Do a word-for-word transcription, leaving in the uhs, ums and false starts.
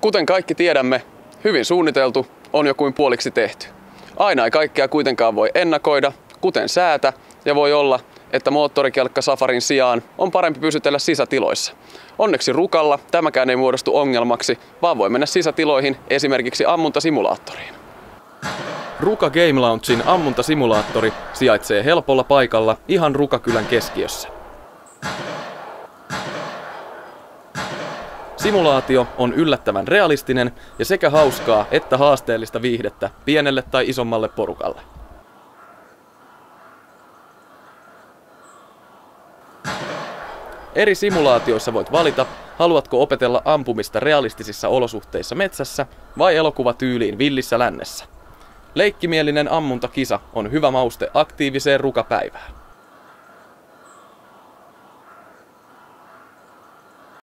Kuten kaikki tiedämme, hyvin suunniteltu on jo kuin puoliksi tehty. Aina ei kaikkea kuitenkaan voi ennakoida, kuten säätä, ja voi olla, että moottorikelkkasafarin sijaan on parempi pysytellä sisätiloissa. Onneksi Rukalla tämäkään ei muodostu ongelmaksi, vaan voi mennä sisätiloihin esimerkiksi ammuntasimulaattoriin. Ruka Game Loungein ammuntasimulaattori sijaitsee helpolla paikalla ihan Rukakylän keskiössä. Simulaatio on yllättävän realistinen ja sekä hauskaa että haasteellista viihdettä pienelle tai isommalle porukalle. Eri simulaatioissa voit valita, haluatko opetella ampumista realistisissa olosuhteissa metsässä vai elokuvatyyliin villissä lännessä. Leikkimielinen ammuntakisa on hyvä mauste aktiiviseen rukapäivään.